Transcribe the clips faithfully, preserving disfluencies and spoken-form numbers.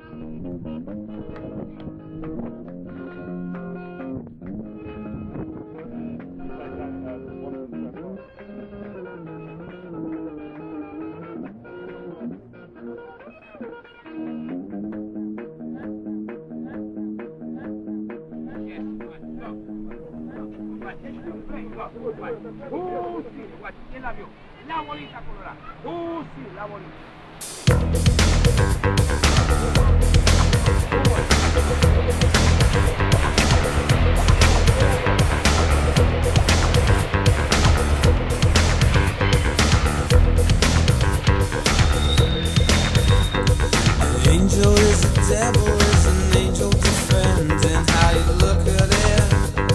Uh, sì, guarda, tienila più. La bolita colorata. Uh, sì, la bolita. An angel is a devil, is an angel defending how you look at it.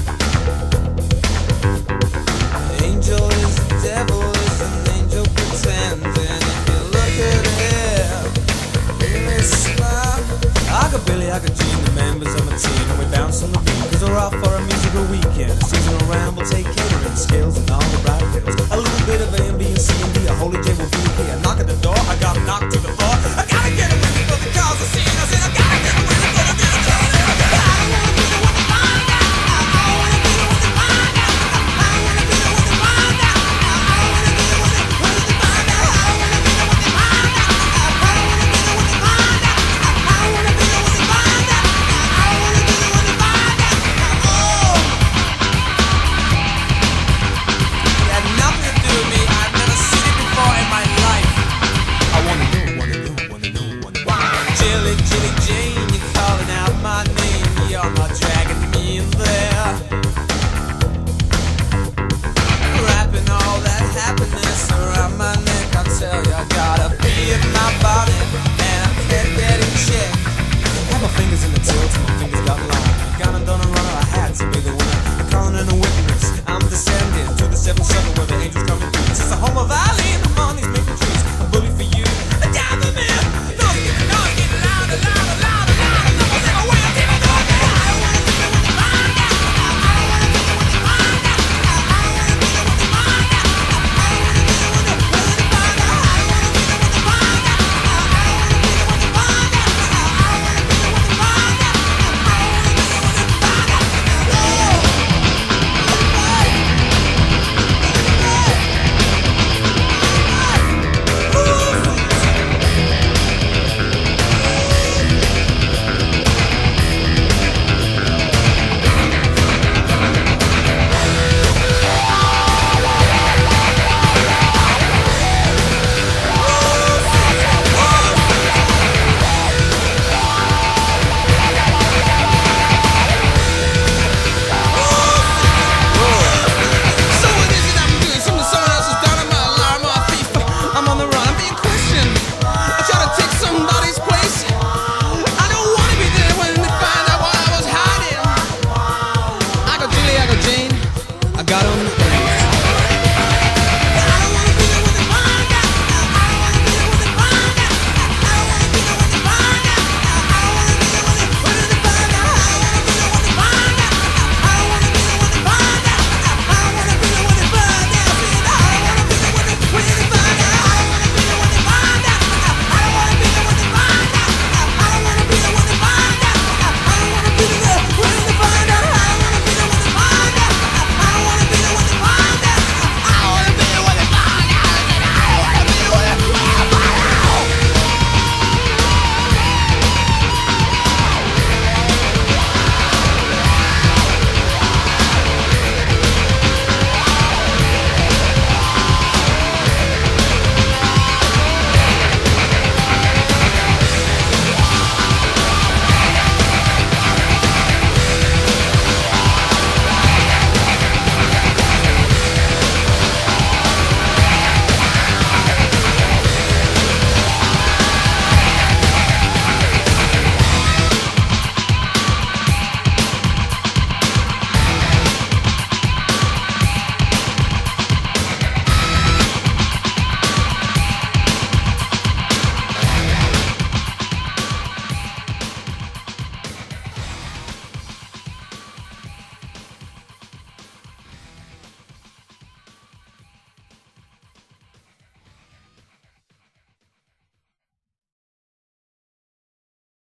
An angel is a devil, is an angel pretending if you look at it. In this smile, I got Billy, I got Gene, the members of my team, and we bounce on the beat, cause we're off for a musical weekend. A seasonal around, we'll take catering skills and all the bright pills. A little bit of A and B and C and D, a holy J will be here. Knock at the door, I got knocked to the floor. I gotta get away before the cars are seen. I said I gotta get away before the music is in. I don't wanna be the one to find out. I don't wanna be the one to find out. I don't wanna be the one to find out. I don't wanna be the one to find out. I don't wanna be the one to find out. I don't wanna be the one to find out. I don't wanna be the one to find out. I don't wanna be the one to find out. Oh, it had nothing to do with me. I've never seen it before in my life. I wanna know, wanna know, wanna know, wanna know. Chili, chili, chili.